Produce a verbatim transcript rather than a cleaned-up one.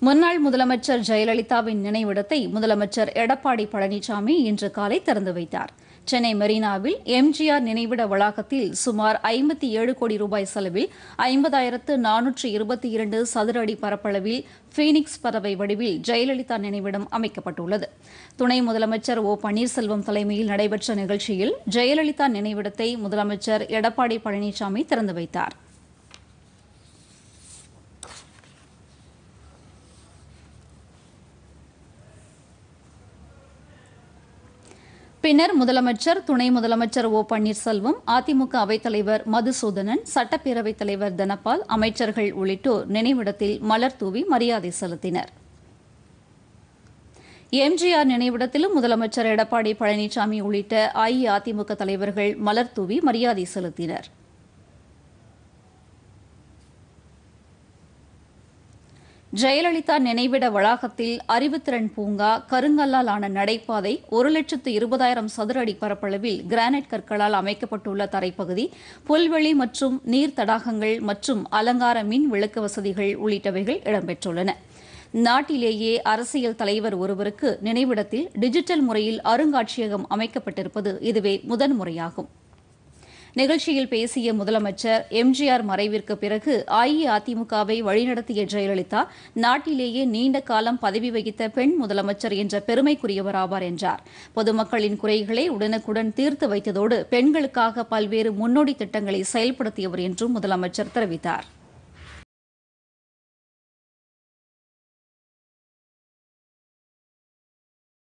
முன்னாள் முதலமைச்சர் ஜெயலலிதாவின் நினைவிடத்தை முதலமைச்சர் எடப்பாடி பழனிசாமி இன்று காலை திறந்து வைத்தார். சென்னை மெரினாவில் எம்ஜிஆர் நினைவிட வளாகத்தில் சுமார் ஐம்பத்தி ஏழு கோடி ரூபாய் செலவில் ஐம்பதாயிரத்து நானூற்று இருபத்தி இரண்டு சதுர அடி பரப்பளவில் பீனிக்ஸ் பறவை வடிவில் ஜெயலலிதா நினைவிடம் அமைக்கப்பட்டுள்ளது. துணை முதலமைச்சர் ஓ பன்னீர்செல்வம் தலைமையில் நடைபெற்ற நிகழ்ச்சியில் ஜெயலலிதா நினைவிடத்தை முதலமைச்சர் எடப்பாடி பழனிசாமி திறந்து வைத்தார். பின்னர் முதலமைச்சர் துணை முதலமைச்சர் ஓ பன்னீர்செல்வம், அதிமுக அவைத்தலைவர் மதுசூதனன், சட்டப்பேரவைத் தலைவர் தனபால், அமைச்சர்கள் உள்ளிட்டோர் நினைவிடத்தில் மலர் தூவி மரியாதை செலுத்தினர். எம்ஜிஆர் நினைவிடத்திலும் முதலமைச்சர் எடப்பாடி பழனிசாமி உள்ளிட்ட அஇஅதிமுக தலைவர்கள் மலர் தூவி மரியாதை செலுத்தினர். ஜெயலலிதா நினைவிட வளாகத்தில் அறிவுத்திறன் பூங்கா, கருங்கல்லால் ஆன நடைபாதை, ஒரு லட்சத்து இருபதாயிரம் சதுர அடி பரப்பளவில் கிரானைட் கற்களால் அமைக்கப்பட்டுள்ள தரைப்பகுதி, புல்வெளி மற்றும் நீர் தடாகங்கள் மற்றும் அலங்கார மின் விளக்கு வசதிகள் உள்ளிட்டவைகள் இடம்பெற்றுள்ளன. நாட்டிலேயே அரசியல் தலைவர் ஒருவருக்கு நினைவிடத்தில் டிஜிட்டல் முறையில் அருங்காட்சியகம் அமைக்கப்பட்டிருப்பது இதுவே முதன்முறையாகும். நிகழ்ச்சியில் பேசிய முதலமைச்சர், எம்ஜிஆர் மறைவிற்கு பிறகு அஇஅதிமுகவை வழிநடத்திய ஜெயலலிதா நாட்டிலேயே நீண்ட காலம் பதவி வகித்த பெண் முதலமைச்சர் என்ற பெருமைக்குரியவர் ஆவார் என்றார். பொதுமக்களின் குறைகளை உடனுக்குடன் தீர்த்து வைத்ததோடு பெண்களுக்காக பல்வேறு முன்னோடி திட்டங்களை செயல்படுத்தியவர் என்றும் முதலமைச்சர் தெரிவித்தார்.